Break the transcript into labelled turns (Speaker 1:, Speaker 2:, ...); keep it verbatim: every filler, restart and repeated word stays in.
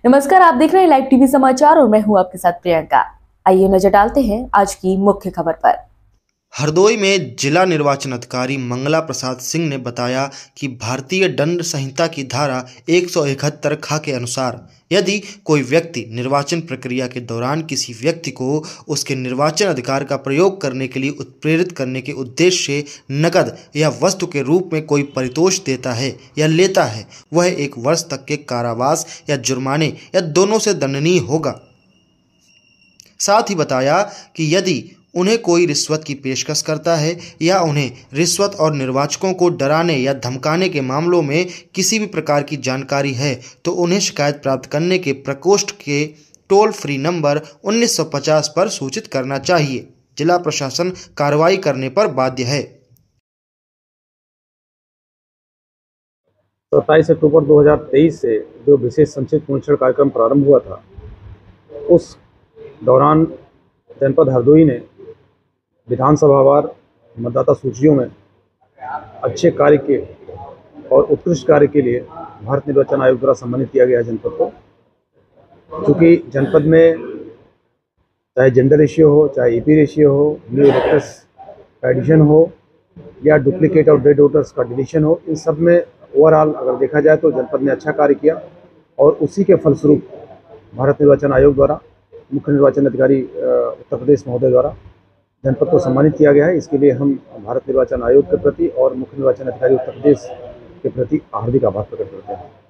Speaker 1: नमस्कार, आप देख रहे हैं लाइव टीवी समाचार और मैं हूं आपके साथ प्रियंका। आइए नजर डालते हैं आज की मुख्य खबर पर।
Speaker 2: हरदोई में जिला निर्वाचन अधिकारी मंगला प्रसाद सिंह ने बताया कि भारतीय दंड संहिता की धारा एक सौ इकहत्तर ख के अनुसार यदि कोई व्यक्ति निर्वाचन प्रक्रिया के दौरान किसी व्यक्ति को उसके निर्वाचन अधिकार का प्रयोग करने के लिए उत्प्रेरित करने के उद्देश्य से नकद या वस्तु के रूप में कोई परितोष देता है या लेता है, वह एक वर्ष तक के कारावास या जुर्माने या दोनों से दंडनीय होगा। साथ ही बताया कि यदि उन्हें कोई रिश्वत की पेशकश करता है या उन्हें रिश्वत और निर्वाचकों को डराने या धमकाने के मामलों में किसी भी प्रकार की जानकारी है तो उन्हें शिकायत प्राप्त करने के प्रकोष्ठ के टोल फ्री नंबर उन्नीस सौ पचास पर सूचित करना चाहिए। जिला प्रशासन कार्रवाई करने पर बाध्य है।
Speaker 3: सत्ताईस अक्टूबर दो हज़ार तेईस से जो विशेष संक्षिप्त पुनरीक्षण कार्यक्रम प्रारंभ हुआ था, उस दौरान जनपद हरदोई ने विधानसभावार मतदाता सूचियों में अच्छे कार्य के और उत्कृष्ट कार्य के लिए भारत निर्वाचन आयोग द्वारा सम्मानित किया गया है जनपद को। क्योंकि जनपद में चाहे जेंडर रेशियो हो, चाहे ईपी रेशियो हो, न्यू इलेक्टर्स का एडिशन हो या डुप्लीकेट और डेड वोटर्स का डिलीशन हो, इन सब में ओवरऑल अगर देखा जाए तो जनपद ने अच्छा कार्य किया और उसी के फलस्वरूप भारत निर्वाचन आयोग द्वारा मुख्य निर्वाचन अधिकारी उत्तर प्रदेश महोदय द्वारा जनपद को सम्मानित किया गया है। इसके लिए हम भारत निर्वाचन आयोग के प्रति और मुख्य निर्वाचन अधिकारी उत्तर प्रदेश के प्रति हार्दिक आभार प्रकट करते हैं।